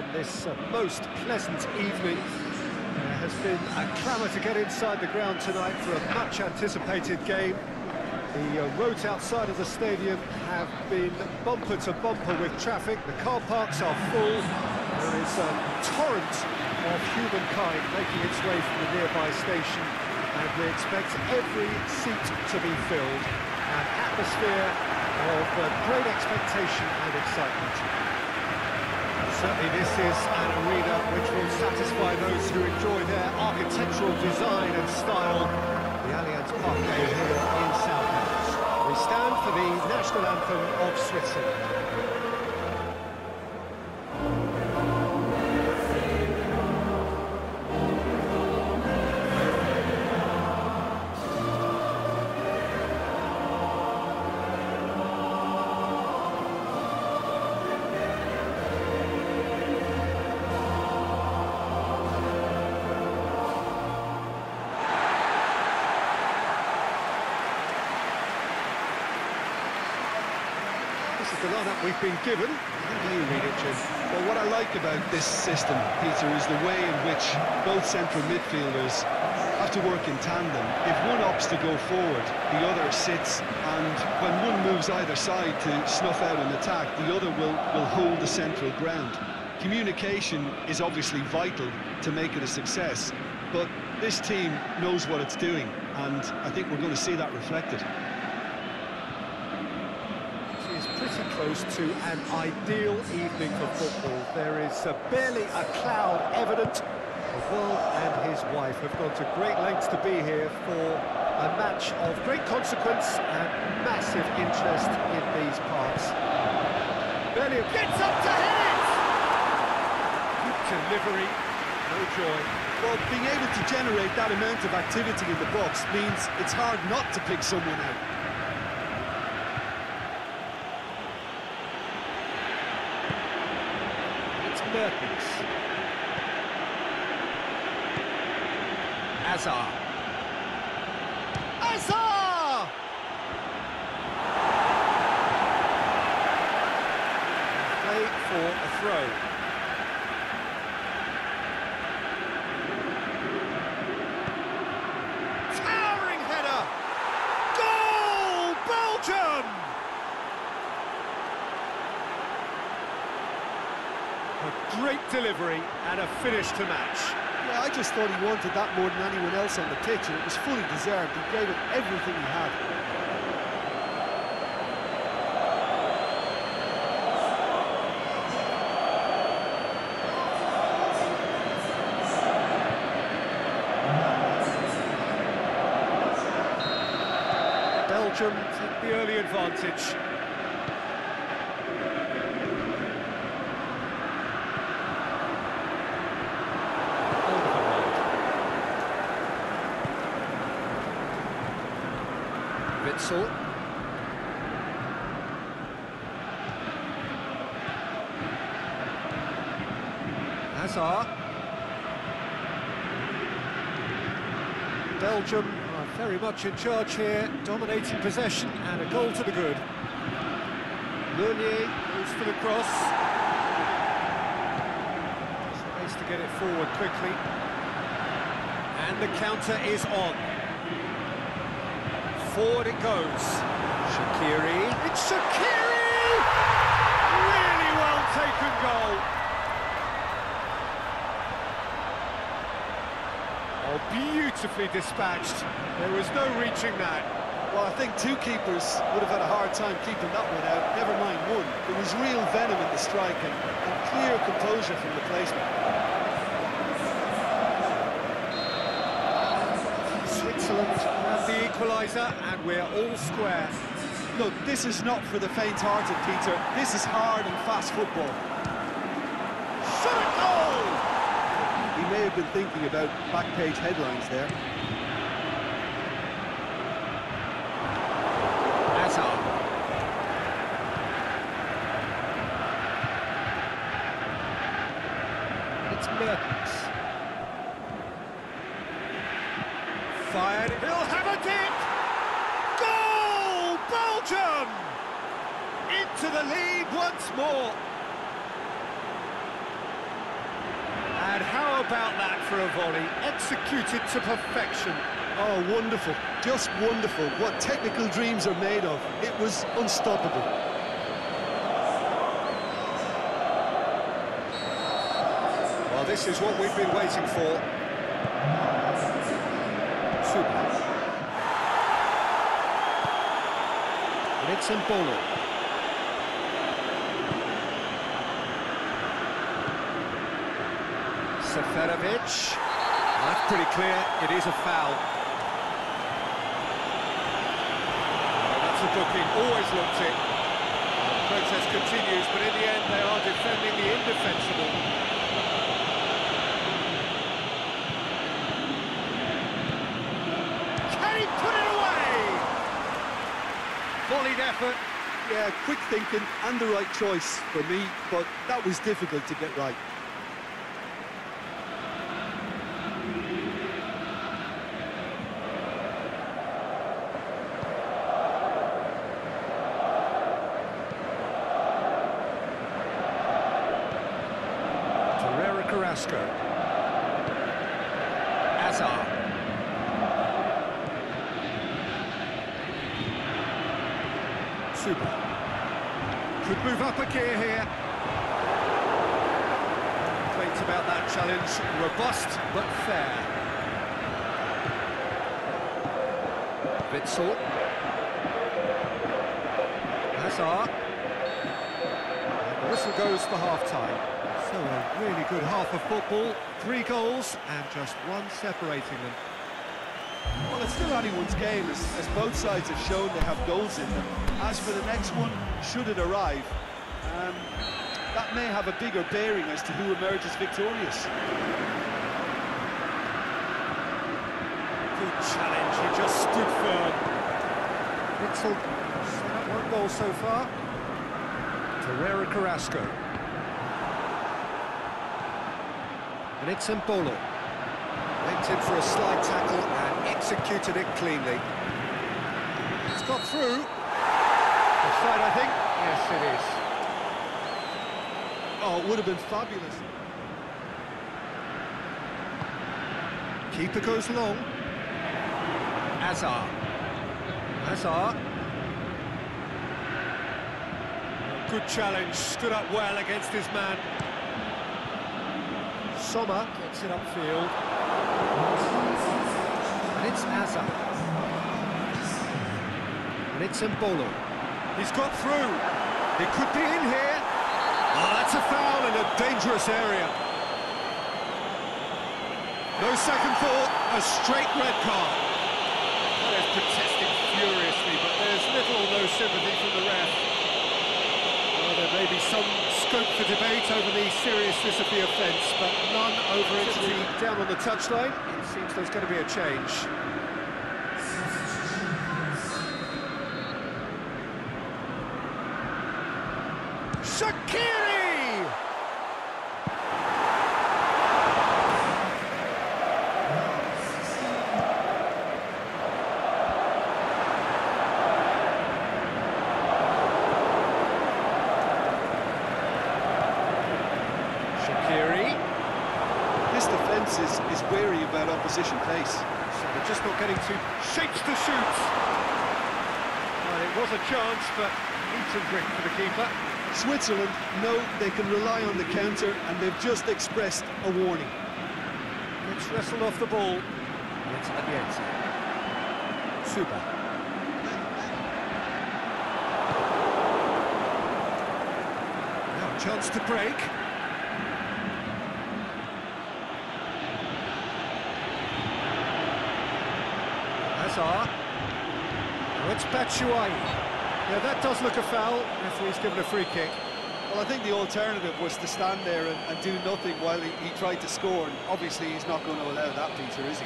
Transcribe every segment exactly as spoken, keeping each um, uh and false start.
on this uh, most pleasant evening. There has been a clamour to get inside the ground tonight for a much-anticipated game. The uh, roads outside of the stadium have been bumper to bumper with traffic. The car parks are full. There is a torrent of humankind making its way from the nearby station, and we expect every seat to be filled. An atmosphere of uh, great expectation and excitement. Certainly this is an arena which will satisfy those who enjoy their architectural design and style. The Allianz Parque here in Southampton. We stand for the national anthem of Switzerland. This is the lineup we've been given. How do you read it, Jim? Well, what I like about this system, Peter, is the way in which both central midfielders have to work in tandem. If one opts to go forward, the other sits, and when one moves either side to snuff out an attack, the other will, will hold the central ground. Communication is obviously vital to make it a success, but this team knows what it's doing, and I think we're going to see that reflected. Pretty close to an ideal evening for football. There is uh, barely a cloud evident. The world and his wife have gone to great lengths to be here for a match of great consequence and massive interest in these parts. Bellingham gets up to hit it! Good delivery, no joy. Well, being able to generate that amount of activity in the box means it's hard not to pick someone out. Mertens. Hazard. Hazard! Play for a throw. Towering header! Goal! Belgium! A great delivery and a finish to match. Yeah, I just thought he wanted that more than anyone else on the pitch, and it was fully deserved. He gave it everything he had. Belgium take the early advantage. Witsel. Hazard. Belgium are very much in charge here, dominating possession and a goal to the good. Meunier goes for the cross. Space to get it forward quickly. And the counter is on. Forward it goes. Shaqiri. It's Shaqiri! Really well taken goal. Oh, beautifully dispatched. There was no reaching that. Well, I think two keepers would have had a hard time keeping that one out, never mind one. There was real venom in the strike and, and clear composure from the placement. Switzerland have the equaliser, and we're all square. Look, this is not for the faint-hearted, Peter. This is hard and fast football. Shot a goal! He may have been thinking about back-page headlines there. Hazard. It's Mertens. Fired. He'll have a dip! Goal! Belgium! Into the lead once more. And how about that for a volley? Executed to perfection. Oh, wonderful. Just wonderful. What technical dreams are made of. It was unstoppable. Well, this is what we've been waiting for. Super. And it's Embolo. Seferovic. That's pretty clear, it is a foul. Oh, that's a booking, always looked it. The protest continues, but in the end they are defending the indefensible. Can he put it away? Volleyed effort. Yeah, quick thinking and the right choice for me, but that was difficult to get right. Carrasco. Hazard. Super. Could move up a gear here. Complaints about that challenge. Robust, but fair. Witsel. Hazard. And the whistle goes for half-time. So a really good half of football, three goals and just one separating them. Well, it's still anyone's game, as, as both sides have shown they have goals in them. As for the next one, should it arrive, um, that may have a bigger bearing as to who emerges victorious. Good challenge, he just stood firm. Witsel set up one goal so far. Torreira Carrasco. And it's Embolo. Went in for a slide tackle and executed it cleanly. It's got through. Offside, I think. Yes, it is. Oh, it would have been fabulous. Keeper goes long. Hazard. Hazard. Good challenge. Stood up well against his man. Sommer gets it upfield. And it's Hazard. And it's Embolo. He's got through. It could be in here. Oh, that's a foul in a dangerous area. No second thought, a straight red card. They're protesting furiously, but there's little or no sympathy from the ref. Well, there may be some scope for debate over the seriousness of the offence, but none over it. Down on the touchline, it seems there's going to be a change. Shaqiri! Shaqiri. This defence is, is wary about opposition pace. So they're just not getting to shapes to shoot. Well, it was a chance, but eat and drink for the keeper. Switzerland know they can rely on the counter, and they've just expressed a warning. It's wrestled off the ball. It's Anieta. Super. Now a chance to break. Hazard. Oh, it's Batshuayi. Yeah, that does look a foul. Referee's given a free kick. Well, I think the alternative was to stand there and, and do nothing while he, he tried to score, and obviously he's not going to allow that, Peter, is he?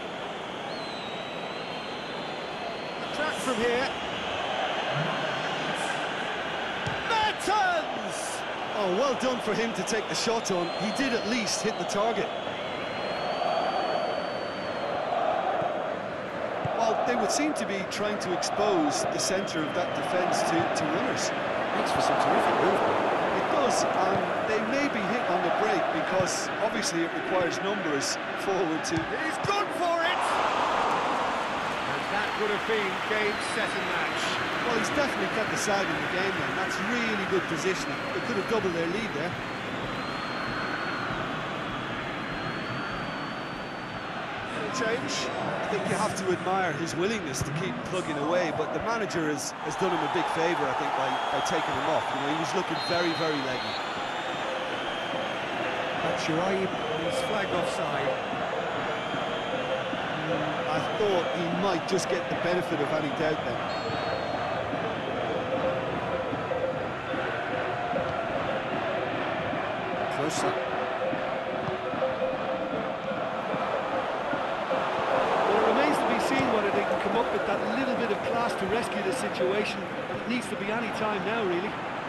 Track from here. Mertens! Oh, well done for him to take the shot on. He did at least hit the target. Well, they would seem to be trying to expose the centre of that defence to, to runners. Makes for some terrific movement. It does, and they may be hit on the break because obviously it requires numbers forward to... He's gone for it! And that would have been game, set and match. Well, he's definitely kept the side in the game then. That's really good positioning. They could have doubled their lead there. Change. I think you have to admire his willingness to keep plugging away, but the manager has, has done him a big favour, I think, by, by taking him off. You know, he was looking very, very leggy. Batshuayi, he's flagged offside. I thought he might just get the benefit of any doubt then. Closer. Whether they can come up with that little bit of class to rescue the situation. It needs to be any time now, really.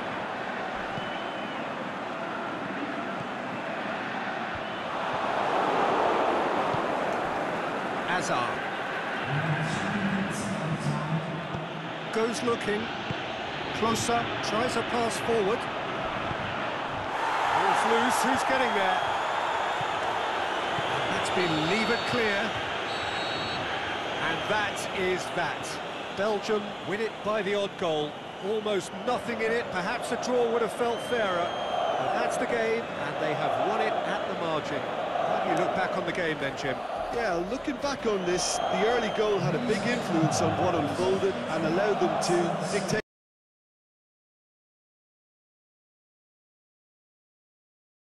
Azar goes looking. Closer, tries a pass forward. Ball's loose, who's getting there? That's been levered clear. And that is that. Belgium win it by the odd goal. Almost nothing in it. Perhaps a draw would have felt fairer. But that's the game, and they have won it at the margin. How do you look back on the game then, Jim? Yeah, looking back on this, the early goal had a big influence on what unfolded and allowed them to dictate